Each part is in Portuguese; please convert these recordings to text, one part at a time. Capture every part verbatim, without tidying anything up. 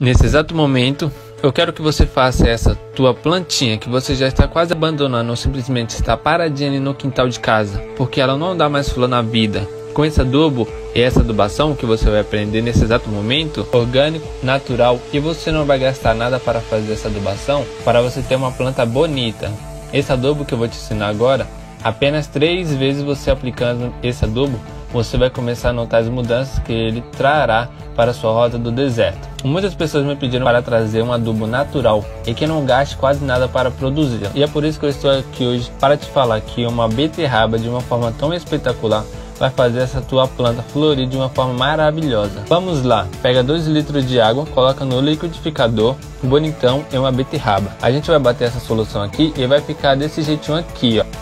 Nesse exato momento, eu quero que você faça essa tua plantinha que você já está quase abandonando ou simplesmente está paradinha ali no quintal de casa, porque ela não dá mais flor na vida. Com esse adubo e essa adubação que você vai aprender nesse exato momento, orgânico, natural, e você não vai gastar nada para fazer essa adubação, para você ter uma planta bonita. Esse adubo que eu vou te ensinar agora, apenas três vezes você aplicando esse adubo, você vai começar a notar as mudanças que ele trará para a sua rota do deserto. Muitas pessoas me pediram para trazer um adubo natural e que não gaste quase nada para produzir. E é por isso que eu estou aqui hoje para te falar que uma beterraba de uma forma tão espetacular vai fazer essa tua planta florir de uma forma maravilhosa. Vamos lá, pega dois litros de água, coloca no liquidificador, bonitão, e uma beterraba. A gente vai bater essa solução aqui e vai ficar desse jeitinho aqui, ó.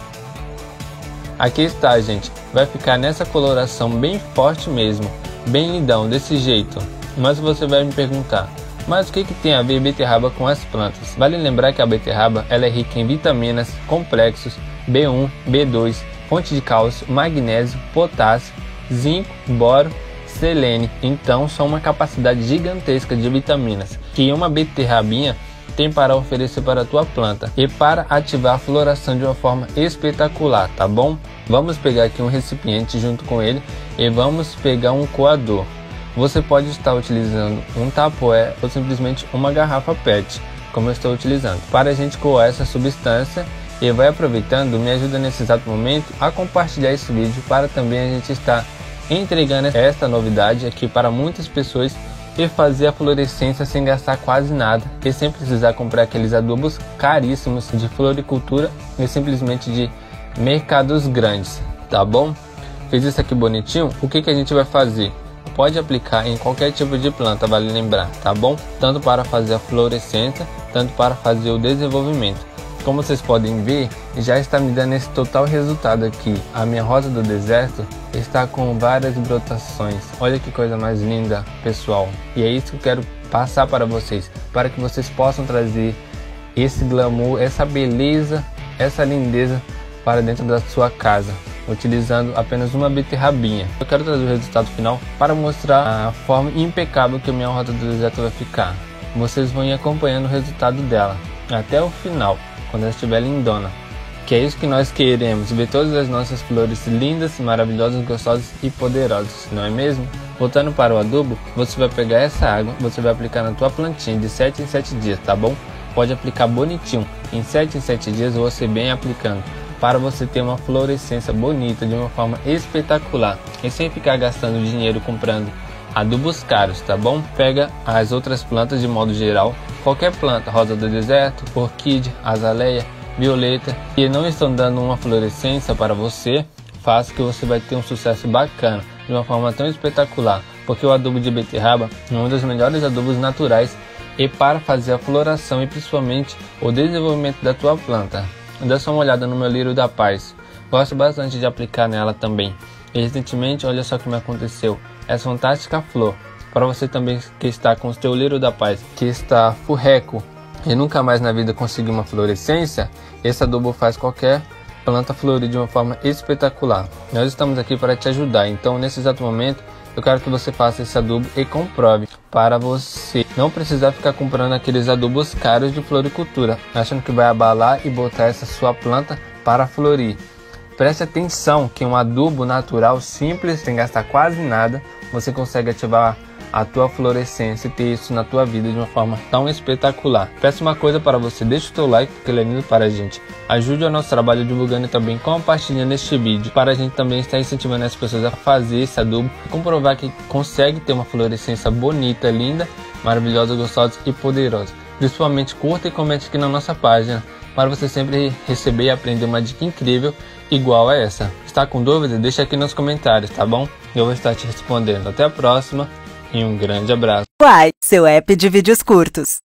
Aqui está, gente, vai ficar nessa coloração bem forte mesmo, bem lindão, desse jeito. Mas você vai me perguntar, mas o que, que tem a ver beterraba com as plantas? Vale lembrar que a beterraba ela é rica em vitaminas, complexos, B um, B dois, fonte de cálcio, magnésio, potássio, zinco, boro, selênio. Então são uma capacidade gigantesca de vitaminas que uma beterrabinha tem para oferecer para a tua planta e para ativar a floração de uma forma espetacular, tá bom? Vamos pegar aqui um recipiente junto com ele e vamos pegar um coador. Você pode estar utilizando um tapoé ou simplesmente uma garrafa pet, como eu estou utilizando, para a gente coar essa substância. E vai aproveitando, me ajuda nesse exato momento a compartilhar esse vídeo para também a gente estar entregando esta novidade aqui para muitas pessoas e fazer a florescência sem gastar quase nada e sem precisar comprar aqueles adubos caríssimos de floricultura e simplesmente de mercados grandes, tá bom? Fiz isso aqui bonitinho. O que que a gente vai fazer? Pode aplicar em qualquer tipo de planta, vale lembrar, tá bom? Tanto para fazer a florescência, tanto para fazer o desenvolvimento. Como vocês podem ver, já está me dando esse total resultado aqui. A minha rosa do deserto está com várias brotações. Olha que coisa mais linda, pessoal. E é isso que eu quero passar para vocês, para que vocês possam trazer esse glamour, essa beleza, essa lindeza para dentro da sua casa, utilizando apenas uma beterrabinha. Eu quero trazer o resultado final para mostrar a forma impecável que a minha rosa do deserto vai ficar. Vocês vão ir acompanhando o resultado dela até o final, quando ela estiver lindona, que é isso que nós queremos, ver todas as nossas flores lindas, maravilhosas, gostosas e poderosas, não é mesmo? Voltando para o adubo, você vai pegar essa água, você vai aplicar na tua plantinha de sete em sete dias, tá bom? Pode aplicar bonitinho, em sete em sete dias você bem aplicando, para você ter uma florescência bonita de uma forma espetacular e sem ficar gastando dinheiro comprando adubos caros, tá bom? Pega as outras plantas de modo geral, qualquer planta, rosa do deserto, orquídea, azaleia, violeta, que não estão dando uma florescência para você, faça que você vai ter um sucesso bacana, de uma forma tão espetacular, porque o adubo de beterraba é um dos melhores adubos naturais e para fazer a floração e principalmente o desenvolvimento da tua planta. Dá só uma olhada no meu lírio da paz, gosto bastante de aplicar nela também. E recentemente, olha só o que me aconteceu, essa fantástica flor. Para você também que está com o seu lírio da paz, que está furreco e nunca mais na vida conseguiu uma florescência, esse adubo faz qualquer planta florir de uma forma espetacular. Nós estamos aqui para te ajudar, então nesse exato momento eu quero que você faça esse adubo e comprove, para você não precisar ficar comprando aqueles adubos caros de floricultura, achando que vai abalar e botar essa sua planta para florir. Preste atenção que um adubo natural simples, sem gastar quase nada, você consegue ativar a tua florescência e ter isso na tua vida de uma forma tão espetacular. Peço uma coisa para você, deixa o teu like porque ele é lindo para a gente. Ajude o nosso trabalho divulgando e também compartilhando este vídeo para a gente também estar incentivando as pessoas a fazer esse adubo e comprovar que consegue ter uma florescência bonita, linda, maravilhosa, gostosa e poderosa. Principalmente curta e comente aqui na nossa página para você sempre receber e aprender uma dica incrível igual a essa. Está com dúvida? Deixa aqui nos comentários, tá bom? Eu vou estar te respondendo. Até a próxima e um grande abraço. Uai, seu app de vídeos curtos.